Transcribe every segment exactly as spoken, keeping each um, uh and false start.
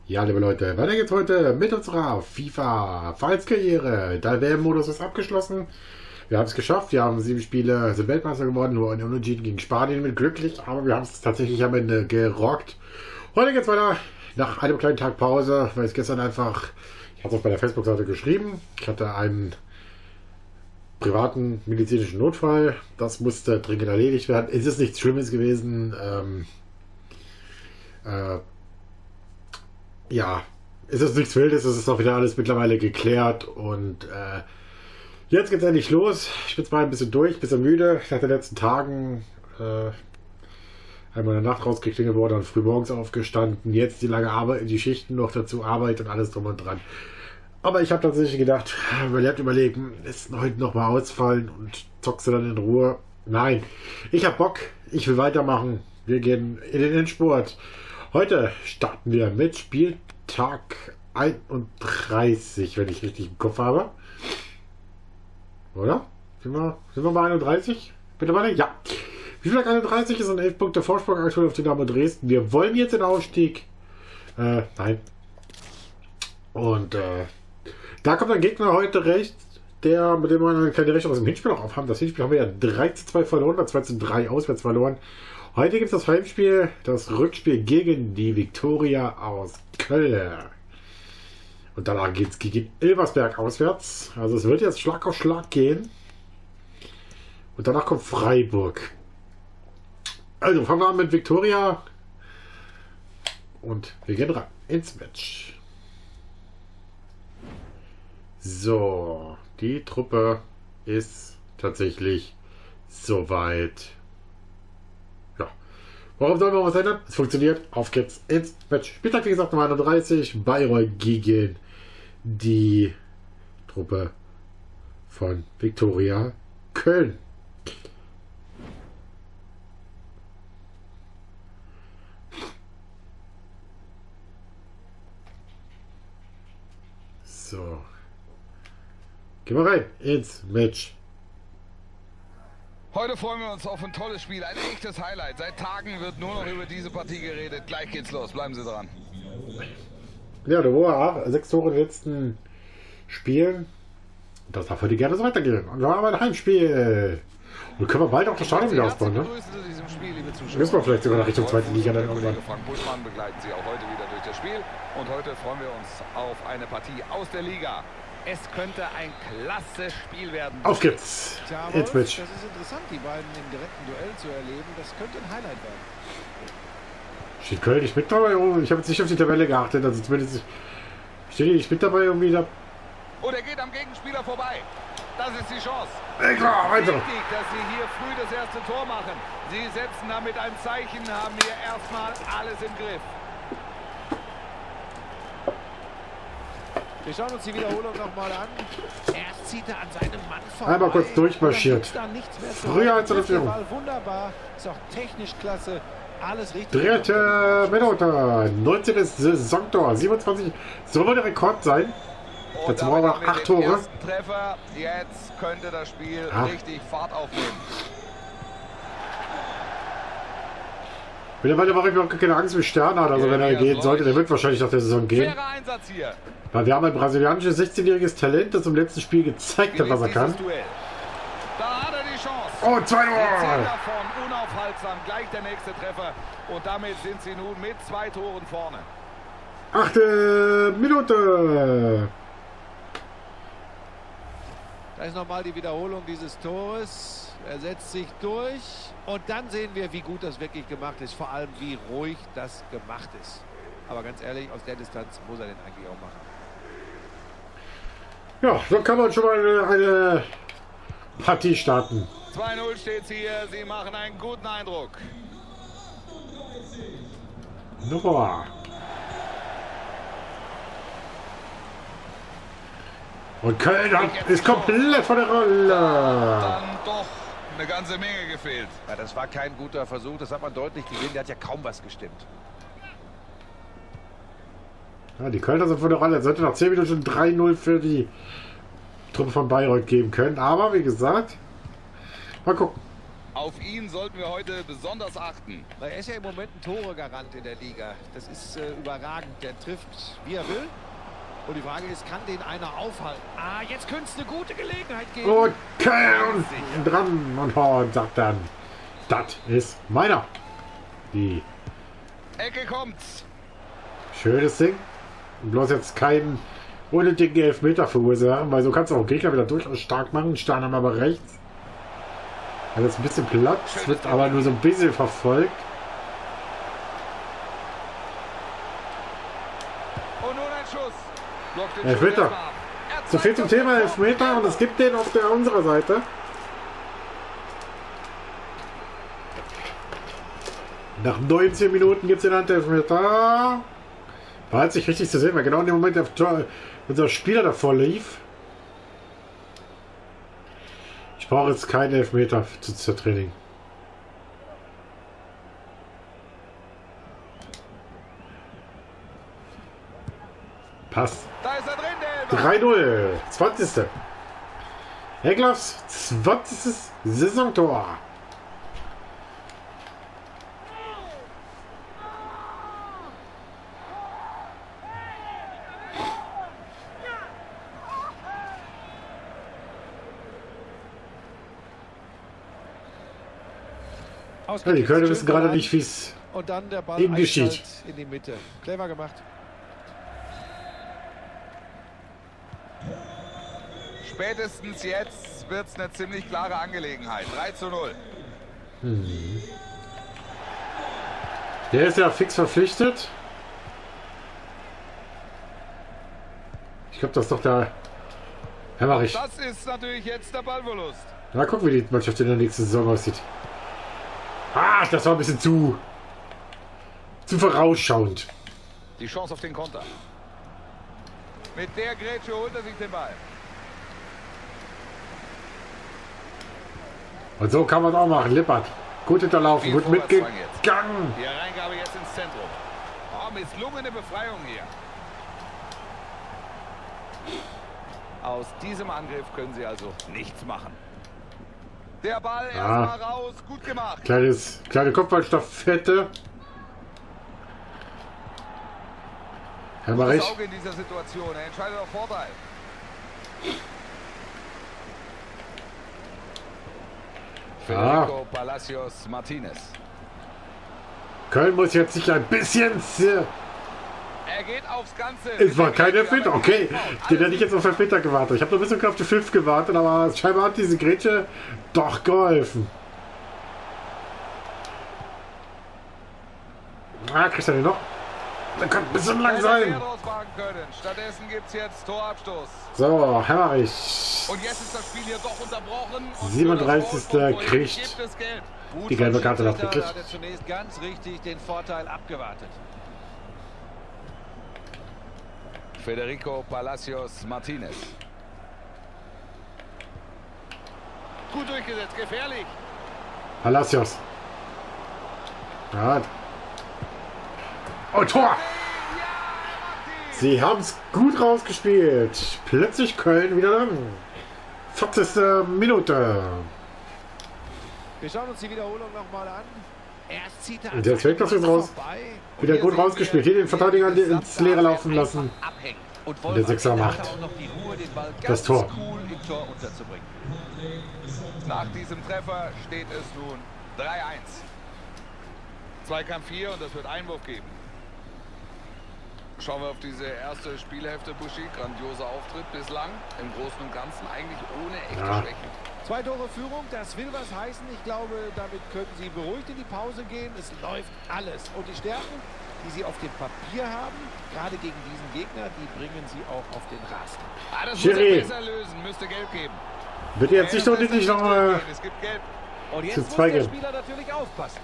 Ja, liebe Leute, weiter geht's heute mit unserer FIFA Vereinskarriere. Der W M-Modus ist abgeschlossen. Wir haben es geschafft. Wir haben sieben Spiele, sind Weltmeister geworden, nur ein Unentschieden gegen Spanien mit glücklich, aber wir haben es tatsächlich am Ende gerockt. Heute geht's weiter nach einem kleinen Tag Pause, weil es gestern einfach, ich hatte es bei der Facebook-Seite geschrieben, ich hatte einen privaten medizinischen Notfall. Das musste dringend erledigt werden. Es ist nichts Schlimmes gewesen. Ähm, äh, ja, es ist nichts Wildes. Es ist auch wieder alles mittlerweile geklärt. Und äh, jetzt geht's endlich los. Ich bin zwar ein bisschen durch, ein bisschen müde. Nach den letzten Tagen äh, einmal in der Nacht rausgeklingelt worden und früh morgens aufgestanden. Jetzt die lange Arbeit, die Schichten noch dazu, Arbeit und alles drum und dran. Aber ich habe tatsächlich gedacht, überlebt überlegen, ist heute noch mal ausfallen und zockst du dann in Ruhe. Nein, ich habe Bock, ich will weitermachen. Wir gehen in den Endspurt. Heute starten wir mit Spieltag einunddreißig, wenn ich richtig im Kopf habe. Oder? Sind wir, sind wir bei einunddreißig? Bitte weiter? Ja. Spieltag einunddreißig ist ein elf Punkte Vorsprung aktuell auf Dynamo Dresden. Wir wollen jetzt den Aufstieg. Äh, nein. Und, äh, da kommt ein Gegner heute recht, der, mit dem wir eine kleine Rechnung aus dem Hinspiel noch aufhaben. Das Hinspiel haben wir ja drei zu zwei verloren, zwei zu drei auswärts verloren. Heute gibt es das Heimspiel, das Rückspiel gegen die Viktoria aus Köln. Und danach geht es gegen Elversberg auswärts. Also es wird jetzt Schlag auf Schlag gehen. Und danach kommt Freiburg. Also fangen wir an mit Viktoria. Und wir gehen rein ins Match. So, die Truppe ist tatsächlich soweit. Ja. Warum sollen wir was ändern? Es funktioniert. Auf geht's ins Match. Spieltag, wie gesagt, Nummer einunddreißig. Bayreuth gegen die Truppe von Viktoria Köln. So. Gehen wir rein ins Match. Heute freuen wir uns auf ein tolles Spiel, ein echtes Highlight. Seit Tagen wird nur noch über diese Partie geredet. Gleich geht's los, bleiben Sie dran. Ja, da war sechs Tore in den letzten Spielen. Das darf heute gerne so weitergehen. Und wir haben ein Heimspiel. Und können wir bald auch das Stadion wieder ausbauen, ne? Müssen wir vielleicht sogar nach Richtung zweite Liga dann irgendwann. Frank Buschmann begleiten Sie auch heute wieder durch das Spiel. Und heute freuen wir uns auf eine Partie aus der Liga. Es könnte ein klasse Spiel werden. Auf geht's. Tja, Ins Match. Das ist interessant, die beiden im direkten Duell zu erleben. Das könnte ein Highlight werden. Steht Köln nicht mit dabei? Oh, ich habe jetzt nicht auf die Tabelle geachtet. Also zumindest steht die nicht mit dabei irgendwie da. Oh, der geht am Gegenspieler vorbei. Das ist die Chance. Ey, klar, weiter. Wichtig, dass Sie hier früh das erste Tor machen. Sie setzen damit ein Zeichen, haben hier erstmal alles im Griff. Wir schauen uns die Wiederholung nochmal an. Erst zieht er an seinem Mann vorbei. Einmal kurz durchmarschiert. Früher als eine Führung. Wunderbar. Ist auch technisch klasse. Alles richtig. Dritte Minute. neunzehnte Saisontor. siebenundzwanzig. Soll wohl der Rekord sein. Jetzt brauchen wir noch acht Tore. Treffer. Jetzt könnte das Spiel ja. richtig Fahrt aufnehmen. Mittlerweile mache ich mir auch keine Angst wie Sterne hat. Also wenn er gehen sollte, der wird wahrscheinlich nach der Saison gehen. Einsatz hier. Weil wir haben ein brasilianisches sechzehnjähriges Talent, das im letzten Spiel gezeigt hat, was er kann. Da hat er die Chance. Oh, zwei Tore! Davon unaufhaltsam, gleich der nächste Treffer. Und damit sind sie nun mit zwei Toren vorne. Achte Minute! Da ist nochmal die Wiederholung dieses Tores. Er setzt sich durch. Und dann sehen wir, wie gut das wirklich gemacht ist. Vor allem, wie ruhig das gemacht ist. Aber ganz ehrlich, aus der Distanz muss er den eigentlich auch machen. Ja, so kann man schon mal eine, eine Partie starten. zwei null steht hier. Sie machen einen guten Eindruck. Nummer. Und Köln hat, ist komplett von der Rolle. Dann doch eine ganze Menge gefehlt. Ja, das war kein guter Versuch. Das hat man deutlich gesehen. Der hat ja kaum was gestimmt. Ja, die Kölner sind von der Rolle. Es sollte nach zehn Minuten drei null für die Truppe von Bayreuth geben können. Aber wie gesagt, mal gucken. Auf ihn sollten wir heute besonders achten. Er ist ja im Moment ein Tore-Garant in der Liga. Das ist äh, überragend. Der trifft, wie er will. Und die Frage ist, kann den einer aufhalten? Ah, jetzt könnte es eine gute Gelegenheit geben. Okay, und dran und Horn sagt dann, das ist meiner. Die Ecke kommt's. schönes Ding. Bloß jetzt keinen unnötigen Elfmeter verursachen, weil so kannst du auch Gegner wieder durchaus stark machen. Stahn haben aber rechts. Also jetzt ein bisschen Platz, wird aber nur so ein bisschen verfolgt. Und nun ein Schuss. Blockt den Elfmeter. Schuss ab. Er So viel zeigt zum uns Thema den Elfmeter und es gibt den auf der unserer Seite. Nach neunzehn Minuten gibt es den Handelfmeter. War halt nicht richtig zu sehen, weil genau in dem Moment der Tor, unser Spieler davor lief. Ich brauche jetzt keinen Elfmeter zu, zu Training. Passt. Da ist er drin, der Elfer. drei null. zwanzigste Egloffs zwanzigstes Saisontor. Ja, die Kölner wissen gerade nicht, wie es und dann der Ball ihm geschieht. in die Mitte. Clever gemacht. Spätestens jetzt wird es eine ziemlich klare Angelegenheit. drei zu null. Hm. Der ist ja fix verpflichtet. Ich glaube, das ist doch der Hemmerich. Das ist natürlich jetzt der Ballverlust. Na, gucken, wie die Mannschaft in der nächsten Saison aussieht. Ah, das war ein bisschen zu zu vorausschauend. Die Chance auf den Konter. Mit der Grätsche holt er sich den Ball. Und so kann man auch machen. Lippert. Gut hinterlaufen, Viel gut Vorwärtsdrang mitgegangen. Die Reingabe jetzt ins Zentrum. Oh, misslungene Befreiung hier. Aus diesem Angriff können sie also nichts machen. Der Ball Ah. erstmal raus. Gut gemacht. Kleines, kleine Kopfballstaffette. Hemmerich. Gutes Auge in dieser Situation. Er entscheidet auf Vorteil. Ja. Federico Palacios Martinez. Köln muss jetzt sich ein bisschen... Er geht aufs Ganze. Es war kein Elfmeter, okay. Den hätte ich jetzt auf Elfmeter gewartet. Ich habe noch ein bisschen auf die fünf gewartet, aber scheinbar hat diese Grätsche doch geholfen. Ah, kriegt er den noch? Der kann ein bisschen lang sein. Stattdessen gibt es jetzt Torabstoß. So, Hemmerich. Und jetzt ist das Spiel hier doch unterbrochen. Und siebenunddreißigste kriegt gibt es Gelb. die gelbe Karte noch Da gekriegt. hat er zunächst ganz richtig den Vorteil abgewartet. Federico Palacios Martinez. Gut durchgesetzt, gefährlich. Palacios. Ja. Oh, Tor! Sie haben es gut rausgespielt. Plötzlich Köln wieder dran. vierzigste Minute. Wir schauen uns die Wiederholung nochmal an. Erst zieht er Und jetzt fällt das jetzt raus. Wieder gut rausgespielt. Hier den Verteidiger ins Leere laufen lassen. Und der Sechser macht auch noch die Ruhe, den Ball das ganz Tor. cool im Tor unterzubringen. Nach diesem Treffer steht es nun drei eins. Zweikampf hier und es wird Einwurf geben. Schauen wir auf diese erste Spielhälfte, Buschi. Grandioser Auftritt bislang. Im Großen und Ganzen eigentlich ohne echte Ja. Schwächen. Zwei Tore Führung, das will was heißen. Ich glaube, damit können sie beruhigt in die Pause gehen. Es läuft alles. Und die Stärken, die sie auf dem Papier haben, gerade gegen diesen Gegner, die bringen sie auch auf den Rasen. Ah, das muss Schiri. er besser lösen. Müsste Gelb geben. Bitte jetzt nicht noch nicht noch äh, Es gibt Gelb. Und jetzt Sind muss zwei der gelb. Spieler natürlich aufpassen.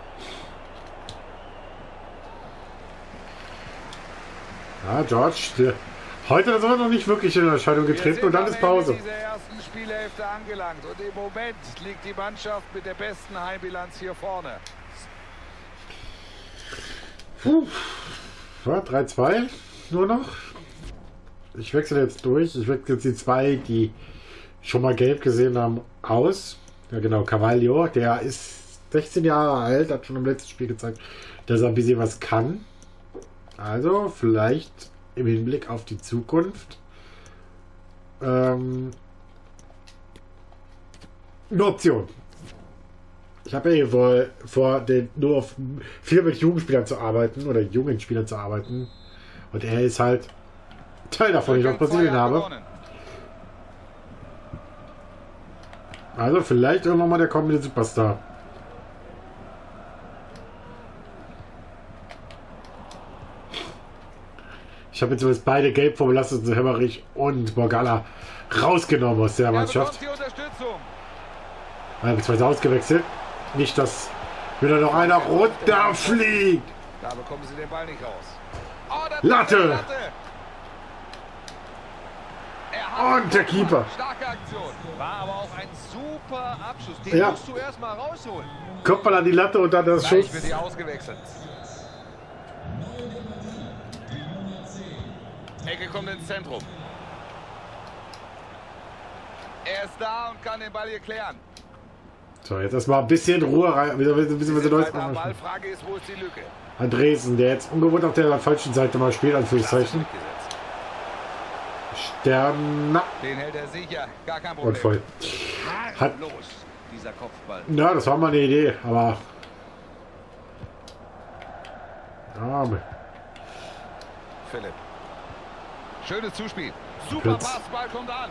Ja, George. Der, heute ist er noch nicht wirklich in Erscheinung Wir getreten sind und dann am ist Ende Pause. dieser ersten Spielhälfte angelangt. Und im Moment liegt die Mannschaft mit der besten Heimbilanz hier vorne. Puh. Ja, drei zwei nur noch. Ich wechsle jetzt durch. Ich wechsle jetzt die zwei, die schon mal gelb gesehen haben, aus. Ja genau, Carvalho, der ist sechzehn Jahre alt, hat schon im letzten Spiel gezeigt, dass er ein bisschen was kann. Also vielleicht im Hinblick auf die Zukunft ähm, eine Option. Ich habe ja hier vor, vor den, nur auf viel mit Jugendspielern zu arbeiten oder jungen Spielern zu arbeiten. Und er ist halt Teil davon, den ich aus Brasilien habe. Also vielleicht irgendwann mal der kommende Superstar. Ich habe jetzt übrigens beide gelb vorbelastet, Hemmerich und Borgala rausgenommen aus der Mannschaft. Beziehungsweise ausgewechselt. Nicht, dass wieder noch einer runterfliegt. Da bekommen sie den Ball nicht raus. Oh, Latte! Latte. Und der Keeper. Starke Aktion. War aber auch ein super Abschuss. Den Ja. musst du erst mal rausholen. Kommt mal an die Latte und dann das Gleich Schuss. wird sie ausgewechselt. Ecke kommt ins Zentrum. Er ist da und kann den Ball hier klären. So, jetzt erstmal ein bisschen Ruhe rein. Ein bisschen, ein bisschen was Neues Weiter am Ball. machen. Frage ist, wo ist die Lücke? Andresen, der jetzt ungewohnt auf der falschen Seite mal spielt, Anführungszeichen. Sterna. Den hält er sicher. Gar kein Problem. Und voll. Hat, Los, dieser Kopfball. ja, das war mal eine Idee, aber. Ja, Philipp. Schönes Zuspiel. Super Jetzt. Pass, Ball kommt an.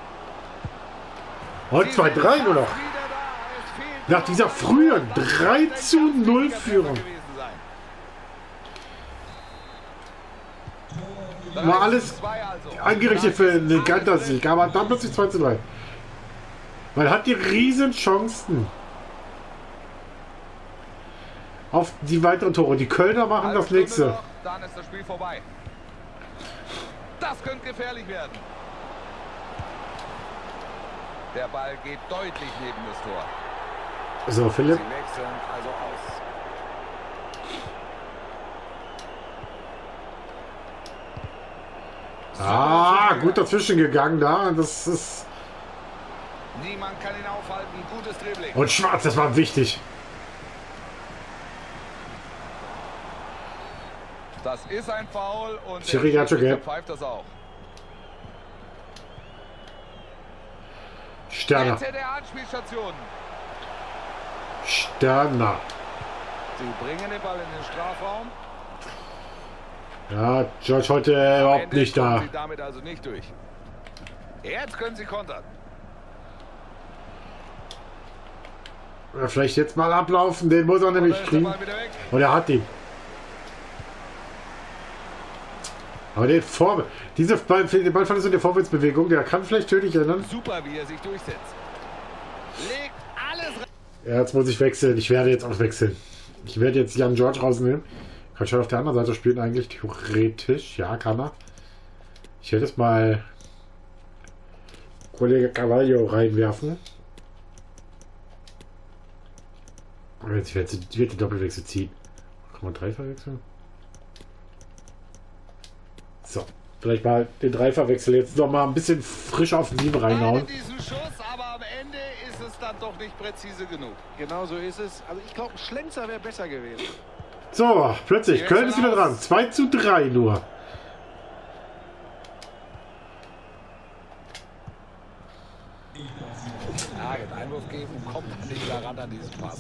und zwei drei nur noch. Nach dieser frühen drei zu null Führung. War alles angerichtet für einen Kantersieg, aber dann plötzlich zwei zu drei. Man hat die riesen Chancen auf die weiteren Tore. Die Kölner machen das nächste. Dann ist das Spiel vorbei. Das könnte gefährlich werden. Der Ball geht deutlich neben das Tor. So, Philipp. Sie wechseln also aus. Ah, gut dazwischen gegangen da. Das ist. Niemand kann ihn aufhalten. Gutes Dribbling. Und Schwarz, das war wichtig. Das ist ein Foul und Schiri hat schon gelb. pfeift das auch. Sterner. Mitte der Anspielstation. Sterner. Sie bringen den Ball in den Strafraum. Ja, George heute Am überhaupt Ende nicht kommen da. Sie damit also nicht durch. Jetzt können sie kontern. Ja, vielleicht jetzt mal ablaufen, den muss er Und nämlich dann ist der kriegen. Ball wieder weg. Und er hat ihn. Aber den Vor diese Ball, die Ballverletzung der Vorwärtsbewegung, der kann vielleicht tödlich ändern. Super, wie er sich durchsetzt. Legt alles rein. Ja, jetzt muss ich wechseln. Ich werde jetzt auch wechseln. Ich werde jetzt Jan George rausnehmen. Kann schon auf der anderen Seite spielen eigentlich, theoretisch. Ja, kann er. Ich werde jetzt mal Kollege Carvalho reinwerfen. Und jetzt wird die Doppelwechsel ziehen. Kann man drei verwechseln? So, vielleicht mal den Dreifachwechsel jetzt noch mal ein bisschen frische Offensive reinhauen. Diesen Schuss, aber am Ende ist es dann doch nicht präzise genug. Genau so ist es. Also ich glaube, ein Schlenzer wäre besser gewesen. So, plötzlich, Jetzt Köln ist wieder raus. dran. zwei zu drei nur. Ja, den Einwurf geben, kommt nicht daran an diesen Pass.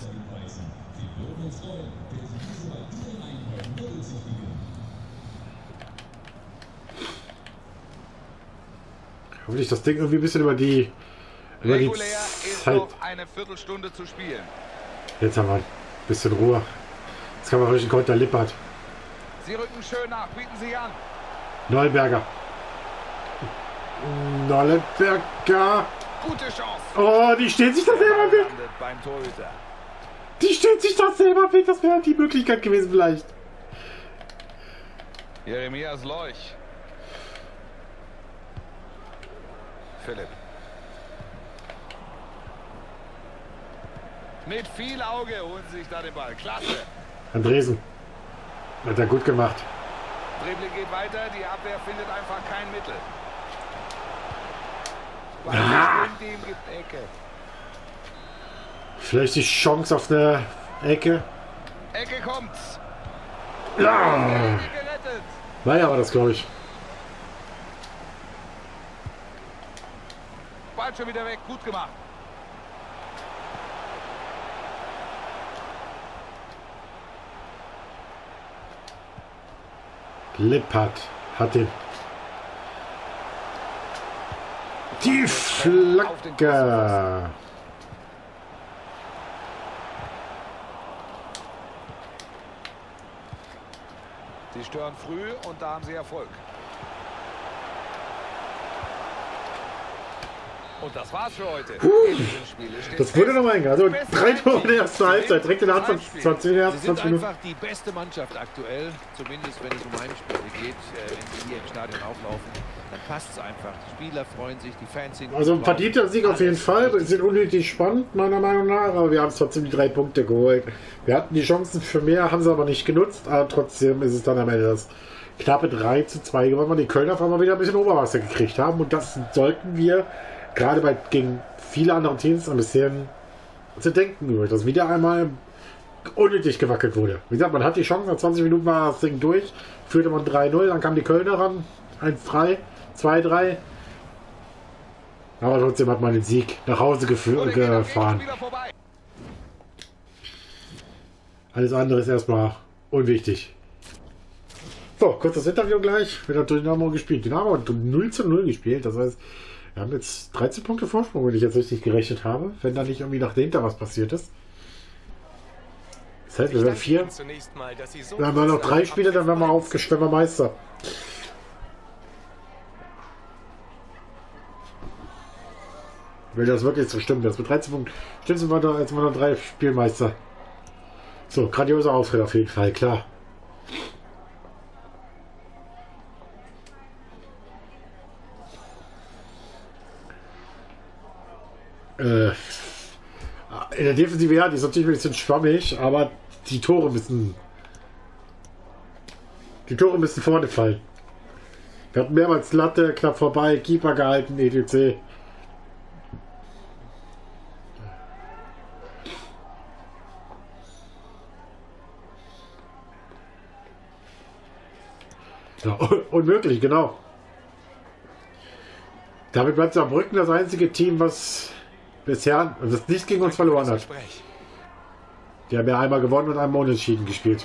Hoffentlich das Ding irgendwie ein bisschen über die, über die Regulär ist Zeit. noch eine Viertelstunde zu spielen. Jetzt haben wir ein bisschen Ruhe. Jetzt kann man richtig Konter Lippert. Sie rücken schön nach, bieten sie an. Neuberger. Neuberger. Gute Chance. Oh, die steht sich da selber weg. Landet beim Torhüter. Die steht sich da selber weg. Das wäre die Möglichkeit gewesen vielleicht. Jeremias Leuch. Philipp. Mit viel Auge holen sie sich da den Ball. Klasse. Andresen. Hat er gut gemacht. Dribbling geht weiter, die Abwehr findet einfach kein Mittel. Ah. Ball in dem gibt Ecke. Vielleicht die Chance auf eine Ecke. Ecke kommt's. Ja! Gerettet. Naja, war das, glaube ich. Ball schon wieder weg. Gut gemacht. Lippert hat den. Die Flanke. Sie stören früh und da haben sie Erfolg. Und das war's für heute. Uh, das wurde noch mal enger. Also drei Tore in der ersten Halbzeit. Direkt in der Anfang zwanzig, Sie zwanzig sind Minuten. einfach die beste Mannschaft aktuell, zumindest wenn es um Heimspiele geht. Äh, wenn sie hier im Stadion auflaufen, dann passt es einfach. Die Spieler freuen sich, die Fans sind... Also ein verdienter Sieg auf jeden Fall. Wir sind unnötig spannend, meiner Meinung nach. Aber wir haben es trotzdem die drei Punkte geholt. Wir hatten die Chancen für mehr, haben sie aber nicht genutzt. Aber trotzdem ist es dann am Ende das knappe drei zu zwei gewonnen, weil die Kölner auf einmal wieder ein bisschen Oberwasser gekriegt haben. Und das sollten wir... gerade bei gegen viele andere Teams ein bisschen zu denken über, dass wieder einmal unnötig gewackelt wurde. Wie gesagt, man hat die Chance, nach zwanzig Minuten war das Ding durch, führte man drei null, dann kam die Kölner ran, eins drei, zwei drei. Aber trotzdem hat man den Sieg nach Hause gefahren. Alles andere ist erstmal unwichtig. So, kurzes Interview gleich. Wird natürlich Dynamo gespielt. Dynamo hat null zu null gespielt, das heißt, wir haben jetzt dreizehn Punkte Vorsprung, wenn ich jetzt richtig gerechnet habe, wenn da nicht irgendwie nach dahinter was passiert ist. Das heißt, wir werden vier. Dann haben wir noch drei Spiele, dann werden wir aufgestellt, wir Meister. Wenn das wirklich so stimmt, das mit dreizehn Punkten stimmt, sind wir da, jetzt sind wir noch drei Spielmeister. So, grandioser Auftritt auf jeden Fall, klar. In der Defensive, ja, die ist natürlich ein bisschen schwammig, aber die Tore müssen die Tore müssen vorne fallen. Wir hatten mehrmals Latte, knapp vorbei, Keeper gehalten, et cetera. Ja, unmöglich, genau. Damit bleibt Saarbrücken das einzige Team, was bisher das nicht gegen uns verloren hat. Die haben ja einmal gewonnen und einmal unentschieden gespielt.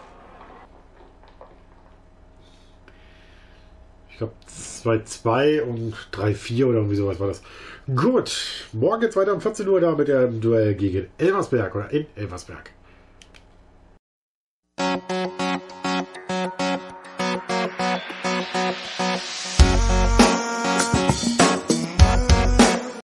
Ich glaube zwei zwei und drei vier oder irgendwie sowas war das. Gut, morgen geht's weiter um vierzehn Uhr da mit dem Duell gegen Elversberg oder in Elversberg.